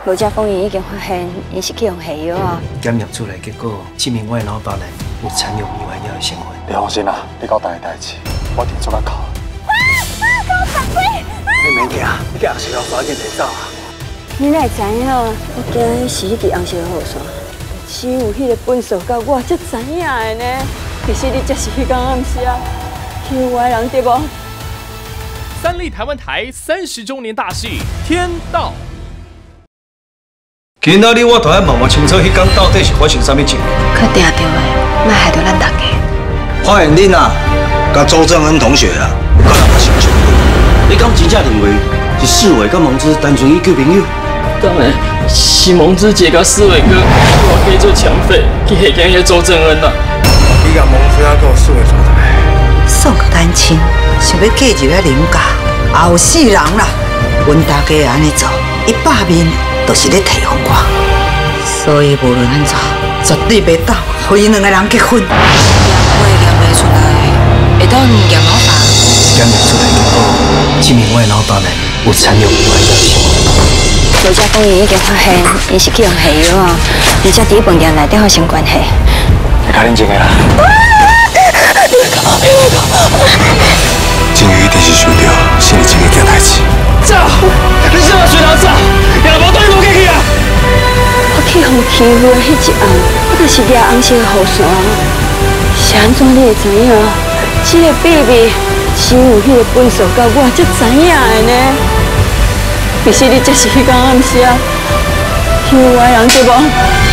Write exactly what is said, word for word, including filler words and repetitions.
罗家风云已经发现，伊是去用下药啊。 检验出来结果，证明我的老爸呢有产有迷幻药的成分。 你放心啦，你交代的代志，我定做甲靠。 啊！给我反悔！ 你免惊，你给红石路赶紧提走啊！ 你哪会知影？我惊伊是迄个红石路线，只有迄个本数甲我才知影的呢。其实你才是迄天暗时啊，救我的人对无？ 三立台湾台三十周年大戏《天道》。 今仔日我就要问问清楚，迄天到底是发生啥物情？ 可定着的，莫害着咱大家。 发现恁啊，甲周正恩同学啊，有人发生冲突。你敢真正认为是四伟甲蒙之单纯去救朋友？ 当然是蒙之姐甲四伟哥，我可以做抢匪去下惊迄周正恩啦。 你甲蒙之啊，甲四伟做啥？ 送个单亲，想要嫁入来林家，后世人啦，阮大家安尼做，一百面都是咧提防我，所以无论安怎，绝对袂当互因两个人结婚。验血验袂出来，会当验老爸。 检验出来结果，证明我的老爸呢有产有迷幻药的成分。 罗家风云已经发现，伊是去用下药啊，而且伫饭店内底发生关系。 你较认真个啦。金鱼一定是想到心里真个件代志。 走！你怎么随他走？也无对路过去啊！ 我去互欺负的迄一暗，我就是掠红色的雨伞。是安怎你会知影？这个秘密只有迄个本数甲我才知影的呢。其实你才是迄天暗时啊，救我的人对无？